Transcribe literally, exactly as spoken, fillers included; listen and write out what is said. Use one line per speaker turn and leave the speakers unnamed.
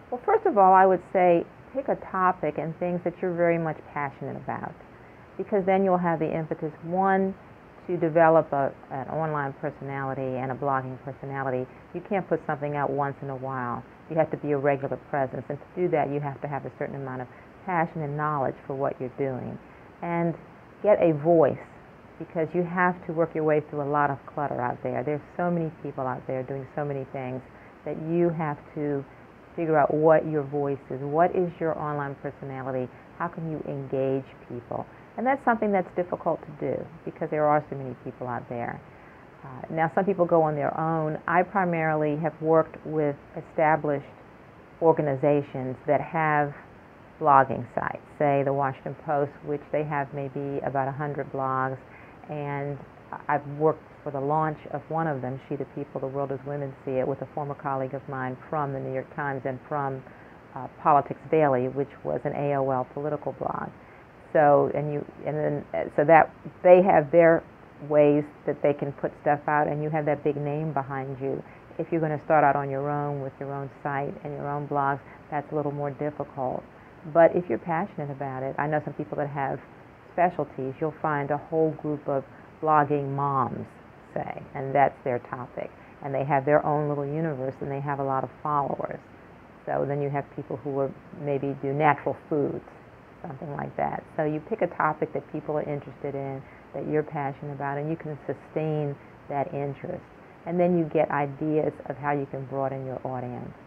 Well, first of all, I would say pick a topic and things that you're very much passionate about, because then you'll have the impetus, one, to develop a, an online personality and a blogging personality. You can't put something out once in a while. You have to be a regular presence, and to do that, you have to have a certain amount of passion and knowledge for what you're doing. And get a voice, because you have to work your way through a lot of clutter out there. There's so many people out there doing so many things that you have to figure out what your voice is. What is your online personality? How can you engage people? And that's something that's difficult to do because there are so many people out there. Uh, now, some people go on their own. I primarily have worked with established organizations that have blogging sites, say the Washington Post, which they have maybe about one hundred blogs, and I've worked for the launch of one of them, She the People, The World as Women See It, with a former colleague of mine from the New York Times and from uh, Politics Daily, which was an A O L political blog. So, and you, and then, uh, so that they have their ways that they can put stuff out, and you have that big name behind you. If you're going to start out on your own with your own site and your own blogs, that's a little more difficult. But if you're passionate about it, I know some people that have specialties. You'll find a whole group of blogging moms, say, and that's their topic. And they have their own little universe, and they have a lot of followers. So then you have people who are, maybe do natural foods, something like that. So you pick a topic that people are interested in, that you're passionate about, and you can sustain that interest. And then you get ideas of how you can broaden your audience.